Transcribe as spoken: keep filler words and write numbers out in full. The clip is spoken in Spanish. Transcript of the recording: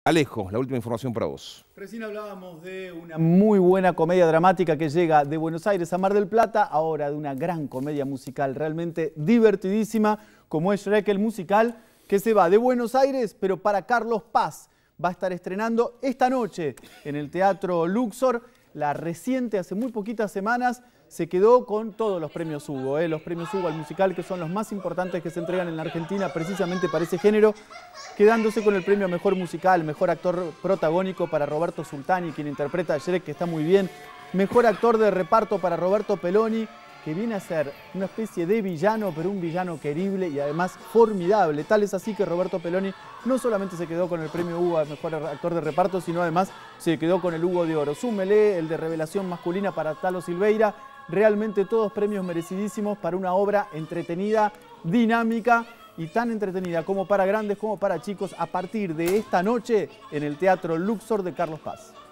Alejo, la última información para vos. Recién hablábamos de una muy buena comedia dramática que llega de Buenos Aires a Mar del Plata, ahora de una gran comedia musical realmente divertidísima, como es Shrek el musical, que se va de Buenos Aires, pero para Carlos Paz. Va a estar estrenando esta noche en el Teatro Luxor. La reciente, hace muy poquitas semanas, se quedó con todos los premios Hugo, ¿eh? los premios Hugo al musical, que son los más importantes que se entregan en la Argentina precisamente para ese género, quedándose con el premio a Mejor Musical, Mejor Actor Protagónico para Roberto Sultani, quien interpreta a Shrek, que está muy bien, Mejor Actor de Reparto para Roberto Peloni, que viene a ser una especie de villano, pero un villano querible y además formidable. Tal es así que Roberto Peloni no solamente se quedó con el premio Hugo a Mejor Actor de Reparto, sino además se quedó con el Hugo de Oro. Súmele el de Revelación Masculina para Talo Silveira. Realmente todos premios merecidísimos para una obra entretenida, dinámica y tan entretenida como para grandes como para chicos a partir de esta noche en el Teatro Luxor de Carlos Paz.